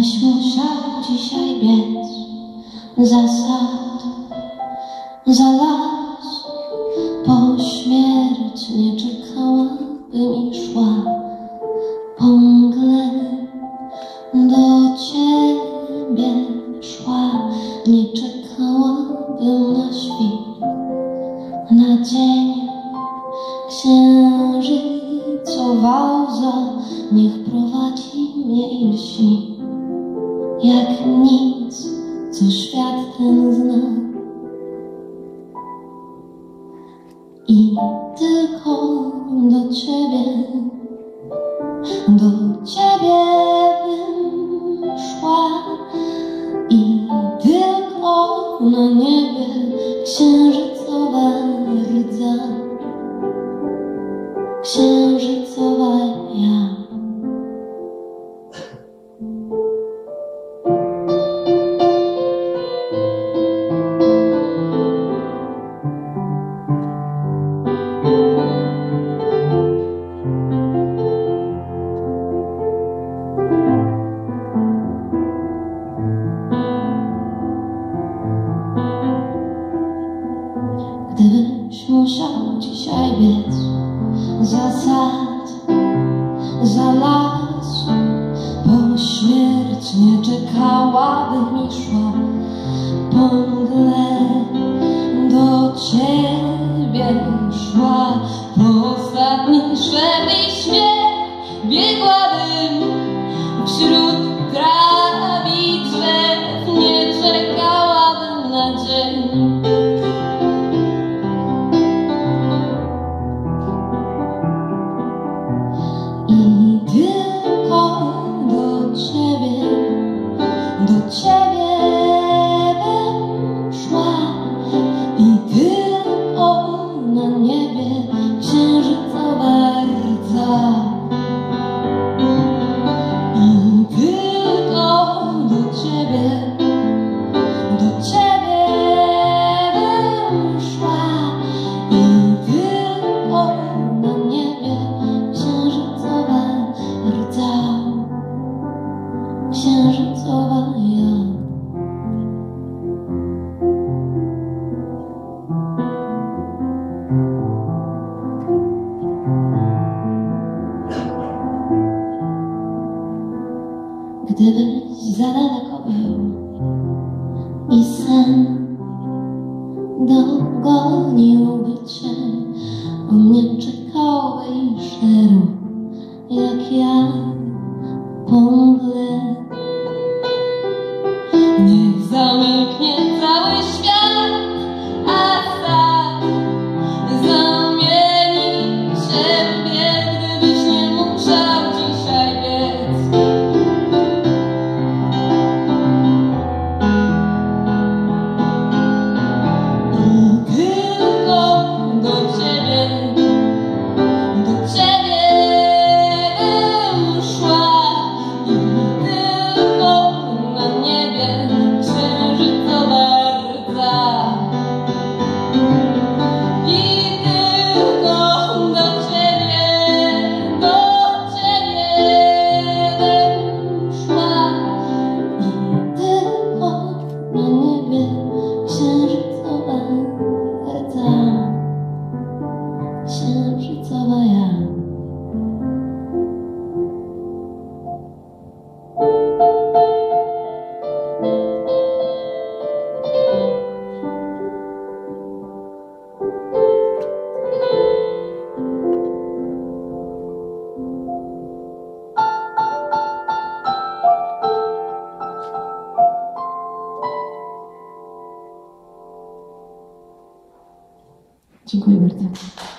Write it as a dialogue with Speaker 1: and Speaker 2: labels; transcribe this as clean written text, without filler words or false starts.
Speaker 1: Gdybyś musiał dzisiaj biec za sad, za las, po śmierć nie czekałabym i szła po mgle. Do ciebie szła, nie czekałabym na świt, na dzień księżycowa. Niech prowadzi mnie i lśni jak nic, co świat ten zna. I tylko do ciebie bym szła. I tylko na niebie księżycowa rdza, księżycowa ja. Gdybyś musiał dzisiaj biec za sad, za las, po śmierć nie czekałabym i szła po mgle. Do ciebie szła, po ostatni szep i śmiech biegłabym wśród traw i drzew. Nie czekałabym na dzień, i tylko do ciebie bym szła. I tylko na niebie księżycowa rdza. I tylko do ciebie bym szła. I tylko na niebie księżycowa rdza, księżycowa ja. Gdybyś za daleko był i sen dogoniłby cię, on nie czekałbyś szeru jak ja po mgle. Niech zamilknie cały świat, a sad zamieni się w bieg. Gdybyś nie musiał dzisiaj biec. I tylko do ciebie bym szła. I tylko na niebie księżycowa rdza. I tylko do ciebie bym szła. I tylko na niebie księżycowa rdza, księżycowa ja. Dziękuję bardzo.